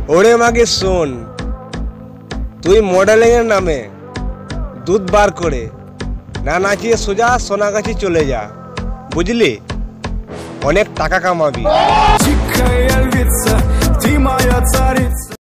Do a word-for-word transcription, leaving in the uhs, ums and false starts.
ওরে মাগে শোন, তুই মডেলিং এর নামে দুধ বার করে না নাচিয়ে সোজা সোনাগাছি চলে যা, বুঝলি? অনেক টাকা কামাবি।